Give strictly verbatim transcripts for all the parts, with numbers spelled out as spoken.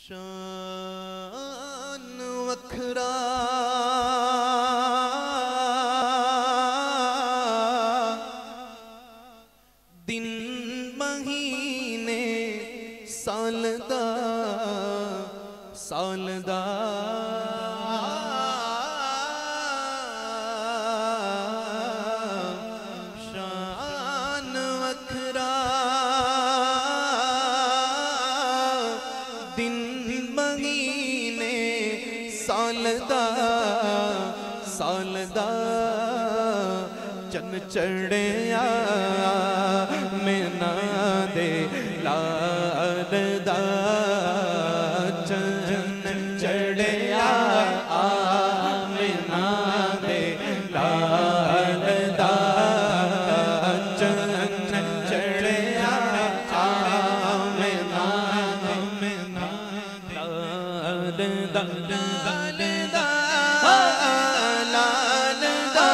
शान वखरा दिन महीने साल दा साल दा शान वखरा दिन महीने साल दा साल दा चन चढ़िया मैना दे लाल दा चन चढ़िया मैना दे लाल दा चन चढ़िया मैना मैना लाल दा लाल दा लाल दा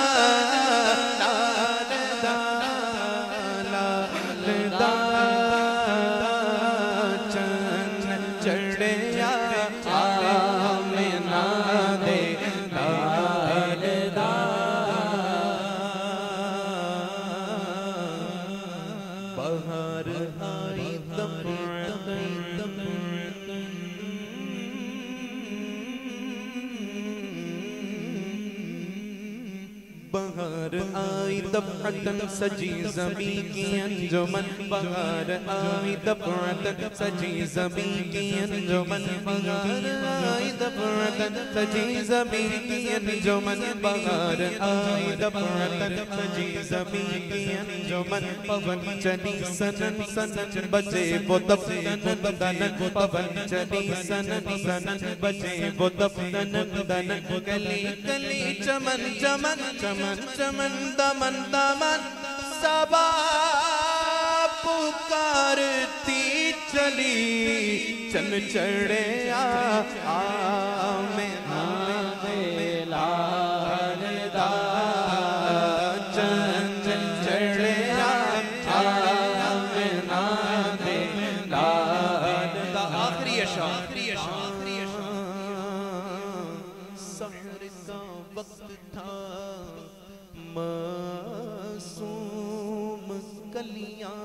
बहार आई बहार आई दफअतन सजी ज़मी की अंजुमन बहार आई दफअतन सजी ज़मी की अंजुमन बहार आई दफअतन सजी ज़मी की अंजुमन बहार आई दफअतन सजी ज़मी की अंजुमन पवन चली सनन सनन बजे वो दफन दनन पवन चली सनन सनन बजे वो दफन दनन कली कली चमन चमन चमन चमन दमन दमन सबा पुकारती चली चन चढ़े आ मैना दे लाल दा चन चढ़े आ मैना दे लाल दा आखिरी अशा आखिरी अशा आखिरी अशा सहर का वक्त था मासूम कलियां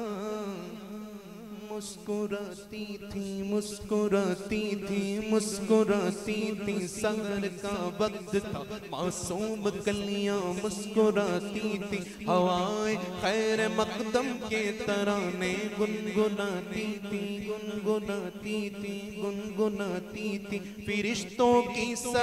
मुस्कुराती थी मुस्कुराती थी मुस्कुराती थी सहर का वक्त था मासूम कलियां मुस्कुराती थी हवाएं खैर मकदम के तराने गुनगुनाती थी गुनगुनाती थी गुनगुनाती थी फिरिश्तों की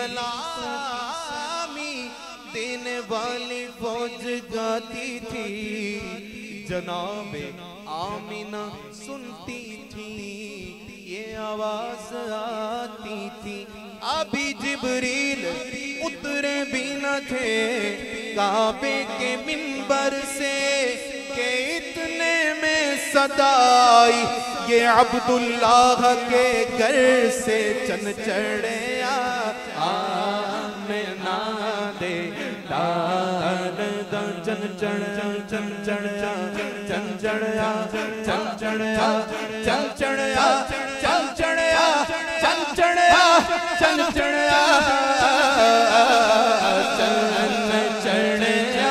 सलामी देने वाली फौज गाती थी जनाबे आमिना सुनती थी ये आवाज आती थी अभी जिब्रील उतरे भी न थे काबे के मिंबर से के इतने में सदाई ये अब्दुल्लाह के घर से चन चढ़े आ मैना दे लाल दा चन चढ़ चन चढ़ चन चढ़या चन चढ़या चन चढ़या चन चढ़या चन चढ़या चन चढ़या चन चढ़या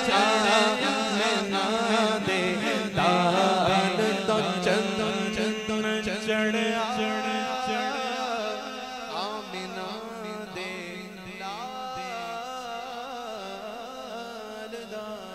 मैना दे लाल दा चन चन चढ़या आमिना दे लाल दा